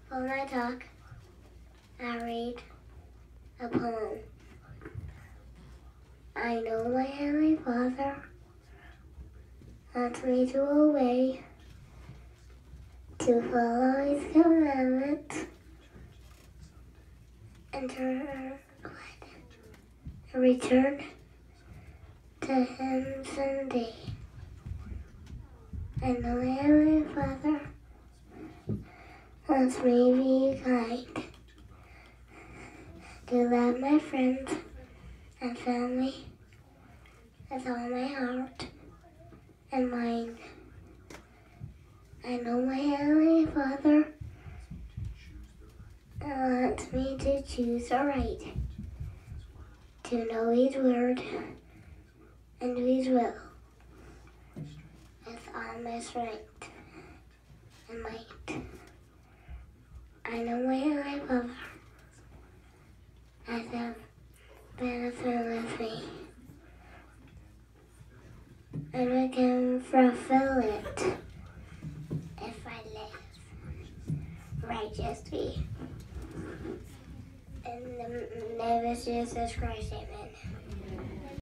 When I talk, I read a poem. I know my Heavenly Father wants me to obey, to follow His commandments, and to return to Him someday. I know my Heavenly Father wants me to be kind, to love my friends and family with all my heart and mind. I know my Heavenly Father wants me to choose aright, to know His word and do His will with all my strength and might. I know my Heavenly Father has a benefit with me, and I can fulfill it if I live righteously. In the name of Jesus Christ, amen.